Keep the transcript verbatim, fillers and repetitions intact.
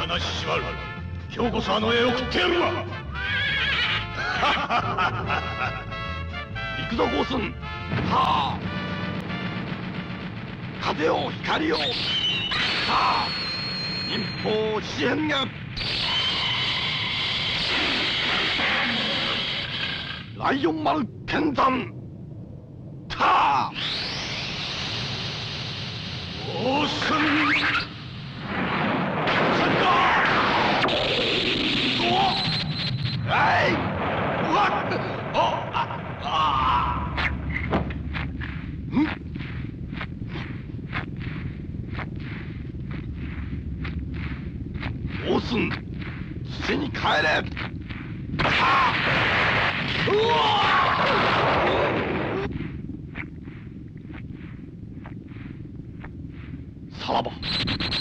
さなししまる。今日こそあの絵を食ってやるわ。行くぞゴースン。はあ、風よ光よ。はあ、民法支援がライオン丸剣山。たあ、ゴースンはい、うわっ、あああ、ん、オースン、土に帰れ。あ、うわ、さらば